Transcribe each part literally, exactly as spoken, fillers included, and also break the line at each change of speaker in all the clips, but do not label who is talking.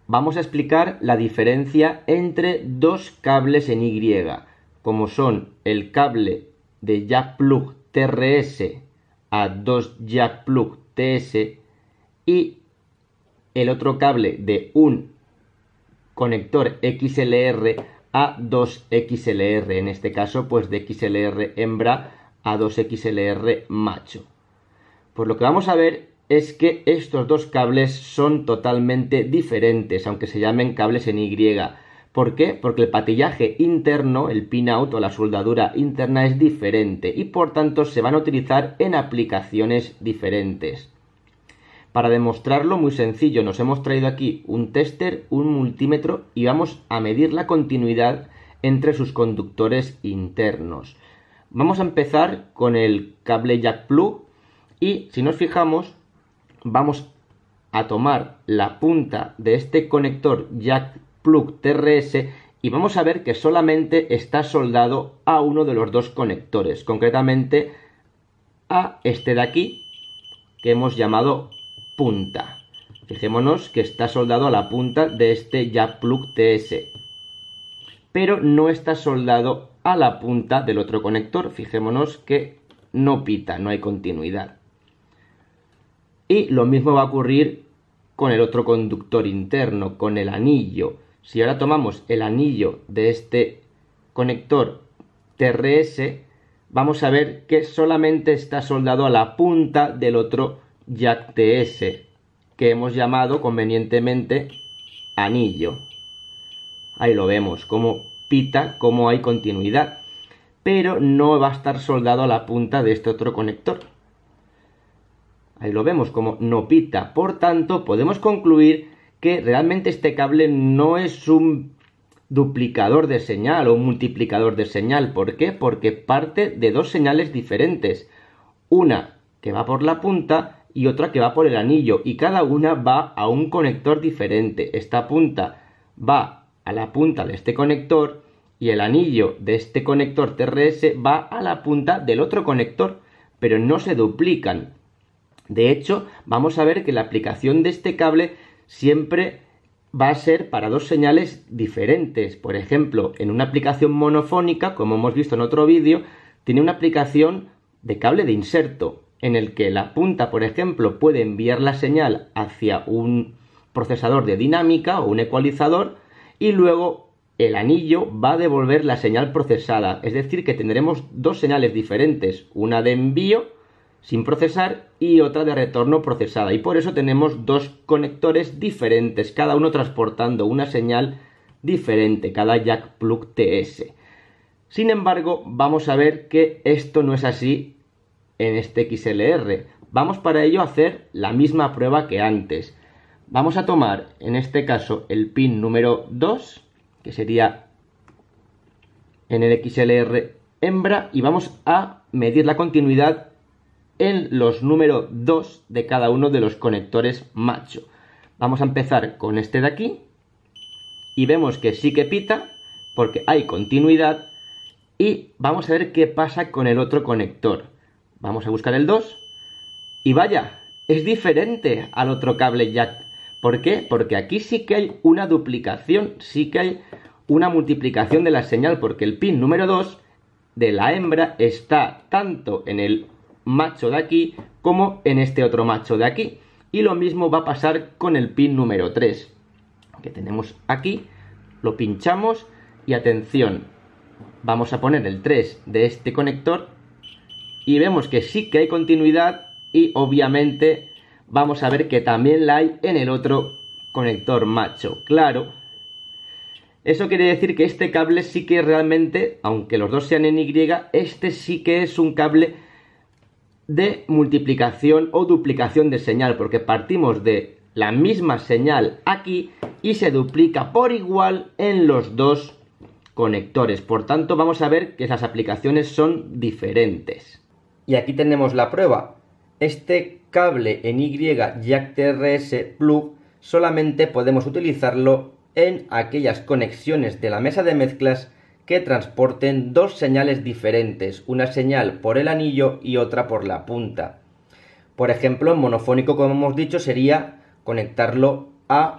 vamos a explicar la diferencia entre dos cables en Y, como son el cable de jack plug T R S a dos jack plug T S y el otro cable de un conector X L R a dos X L R, en este caso pues de X L R hembra a dos X L R macho. Pues lo que vamos a ver es que estos dos cables son totalmente diferentes, aunque se llamen cables en Y. ¿Por qué? Porque el patillaje interno, el pinout o la soldadura interna es diferente y por tanto se van a utilizar en aplicaciones diferentes. Para demostrarlo, muy sencillo, nos hemos traído aquí un tester, un multímetro y vamos a medir la continuidad entre sus conductores internos. Vamos a empezar con el cable jack plug y si nos fijamos vamos a tomar la punta de este conector jack plug T R S y vamos a ver que solamente está soldado a uno de los dos conectores, concretamente a este de aquí que hemos llamado punta. Fijémonos que está soldado a la punta de este jack plug T S, pero no está soldado a la punta del otro conector. Fijémonos que no pita, no hay continuidad. Y lo mismo va a ocurrir con el otro conductor interno, con el anillo. Si ahora tomamos el anillo de este conector T R S, vamos a ver que solamente está soldado a la punta del otro jack T S, que hemos llamado convenientemente anillo. Ahí lo vemos, como pita, como hay continuidad, pero no va a estar soldado a la punta de este otro conector. Ahí lo vemos, como no pita. Por tanto, podemos concluir que realmente este cable no es un duplicador de señal o un multiplicador de señal. ¿Por qué? Porque parte de dos señales diferentes. Una que va por la punta y otra que va por el anillo. Y cada una va a un conector diferente. Esta punta va a la punta de este conector y el anillo de este conector T R S va a la punta del otro conector. Pero no se duplican. De hecho, vamos a ver que la aplicación de este cable siempre va a ser para dos señales diferentes. Por ejemplo, en una aplicación monofónica, como hemos visto en otro vídeo, tiene una aplicación de cable de inserto, en el que la punta, por ejemplo, puede enviar la señal hacia un procesador de dinámica o un ecualizador y luego el anillo va a devolver la señal procesada. Es decir, que tendremos dos señales diferentes, una de envío sin procesar y otra de retorno procesada, y por eso tenemos dos conectores diferentes, cada uno transportando una señal diferente, cada jack plug T S. Sin embargo, vamos a ver que esto no es así en este X L R. Vamos para ello a hacer la misma prueba que antes. Vamos a tomar en este caso el pin número dos, que sería en el X L R hembra, y vamos a medir la continuidad en los número dos de cada uno de los conectores macho. Vamos a empezar con este de aquí y vemos que sí que pita porque hay continuidad, y vamos a ver qué pasa con el otro conector. Vamos a buscar el dos y vaya, es diferente al otro cable jack. ¿Por qué? Porque aquí sí que hay una duplicación, sí que hay una multiplicación de la señal, porque el pin número dos de la hembra está tanto en el macho de aquí como en este otro macho de aquí, y lo mismo va a pasar con el pin número tres que tenemos aquí. Lo pinchamos y atención, vamos a poner el tres de este conector y vemos que sí que hay continuidad, y obviamente vamos a ver que también la hay en el otro conector macho. Claro, eso quiere decir que este cable sí que realmente, aunque los dos sean en Y, este sí que es un cable de multiplicación o duplicación de señal, porque partimos de la misma señal aquí y se duplica por igual en los dos conectores. Por tanto, vamos a ver que las aplicaciones son diferentes. Y aquí tenemos la prueba. Este cable en Y jack T R S plug solamente podemos utilizarlo en aquellas conexiones de la mesa de mezclas que transporten dos señales diferentes, una señal por el anillo y otra por la punta. Por ejemplo, en monofónico, como hemos dicho, sería conectarlo a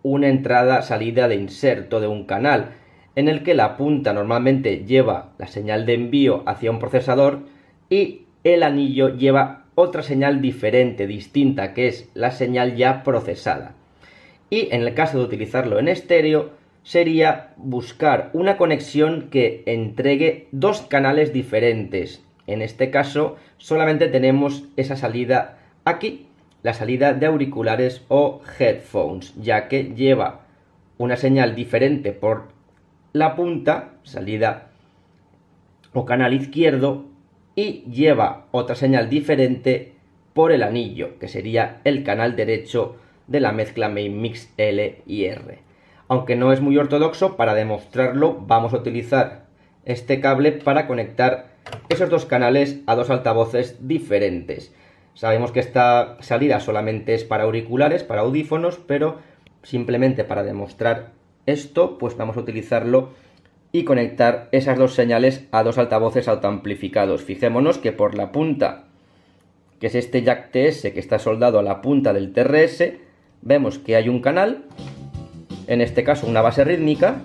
una entrada-salida de inserto de un canal, en el que la punta normalmente lleva la señal de envío hacia un procesador y el anillo lleva otra señal diferente, distinta, que es la señal ya procesada. Y en el caso de utilizarlo en estéreo, sería buscar una conexión que entregue dos canales diferentes. En este caso, solamente tenemos esa salida aquí, la salida de auriculares o headphones, ya que lleva una señal diferente por la punta, salida o canal izquierdo, y lleva otra señal diferente por el anillo, que sería el canal derecho de la mezcla Main Mix L y R. Aunque no es muy ortodoxo, para demostrarlo vamos a utilizar este cable para conectar esos dos canales a dos altavoces diferentes. Sabemos que esta salida solamente es para auriculares, para audífonos, pero simplemente para demostrar esto, pues vamos a utilizarlo y conectar esas dos señales a dos altavoces autoamplificados. Fijémonos que por la punta, que es este jack T S que está soldado a la punta del T R S, vemos que hay un canal, en este caso una base rítmica,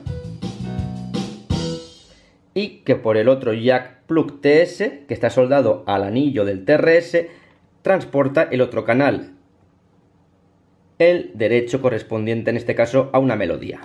y que por el otro jack plug T S, que está soldado al anillo del T R S, transporta el otro canal, el derecho correspondiente en este caso a una melodía.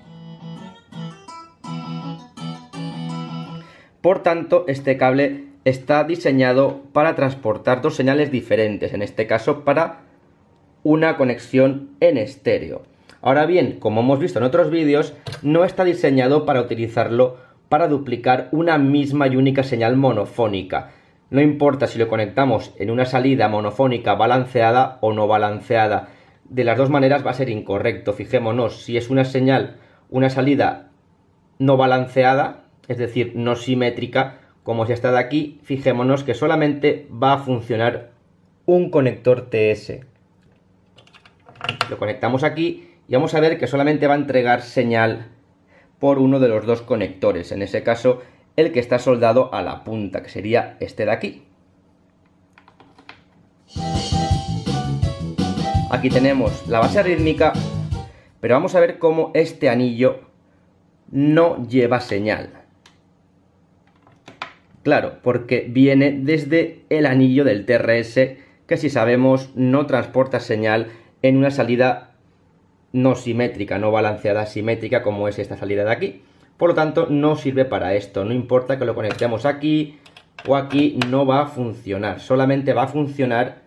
Por tanto, este cable está diseñado para transportar dos señales diferentes, en este caso para una conexión en estéreo. Ahora bien, como hemos visto en otros vídeos, no está diseñado para utilizarlo para duplicar una misma y única señal monofónica. No importa si lo conectamos en una salida monofónica balanceada o no balanceada. De las dos maneras va a ser incorrecto. Fijémonos, si es una señal, una salida no balanceada, es decir, no simétrica, como si está de aquí, fijémonos que solamente va a funcionar un conector T S. Lo conectamos aquí y vamos a ver que solamente va a entregar señal por uno de los dos conectores, en ese caso el que está soldado a la punta, que sería este de aquí. Aquí tenemos la base rítmica, pero vamos a ver cómo este anillo no lleva señal. Claro, porque viene desde el anillo del T R S, que si sabemos no transporta señal en una salida no simétrica, no balanceada, simétrica como es esta salida de aquí. Por lo tanto, no sirve para esto. No importa que lo conectemos aquí o aquí, no va a funcionar. Solamente va a funcionar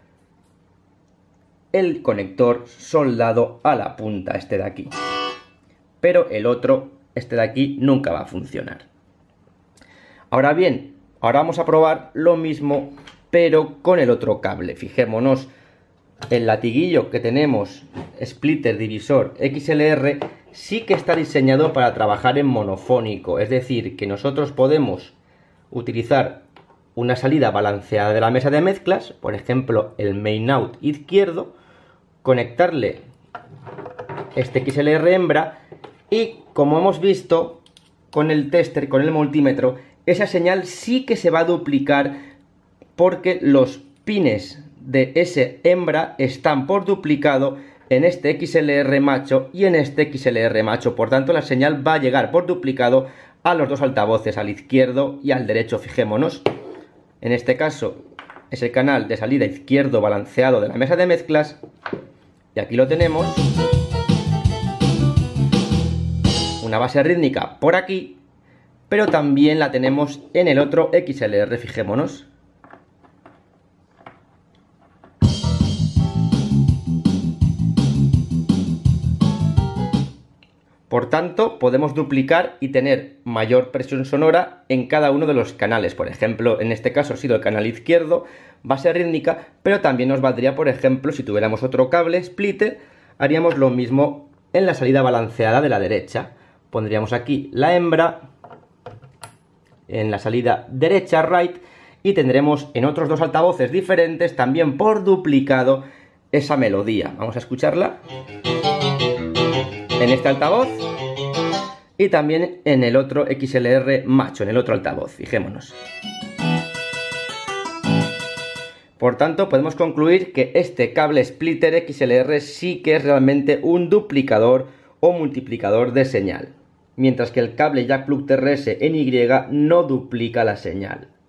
el conector soldado a la punta, este de aquí. Pero el otro, este de aquí, nunca va a funcionar. Ahora bien, ahora vamos a probar lo mismo, pero con el otro cable. Fijémonos, el latiguillo que tenemos, splitter divisor X L R, sí que está diseñado para trabajar en monofónico. Es decir, que nosotros podemos utilizar una salida balanceada de la mesa de mezclas, por ejemplo el main out izquierdo, conectarle este X L R hembra y, como hemos visto con el tester, con el multímetro, esa señal sí que se va a duplicar porque los pines de ese hembra están por duplicado en este X L R macho y en este X L R macho. Por tanto, la señal va a llegar por duplicado a los dos altavoces, al izquierdo y al derecho. Fijémonos, en este caso es el canal de salida izquierdo balanceado de la mesa de mezclas, y aquí lo tenemos, una base rítmica por aquí, pero también la tenemos en el otro X L R. Fijémonos. Por tanto, podemos duplicar y tener mayor presión sonora en cada uno de los canales. Por ejemplo, en este caso ha sido el canal izquierdo, base rítmica, pero también nos valdría, por ejemplo, si tuviéramos otro cable splitter, haríamos lo mismo en la salida balanceada de la derecha. Pondríamos aquí la hembra en la salida derecha, right, y tendremos en otros dos altavoces diferentes, también por duplicado, esa melodía. Vamos a escucharla en este altavoz y también en el otro X L R macho, en el otro altavoz. Fijémonos. Por tanto, podemos concluir que este cable splitter X L R sí que es realmente un duplicador o multiplicador de señal, mientras que el cable jack plug T R S en Y no duplica la señal.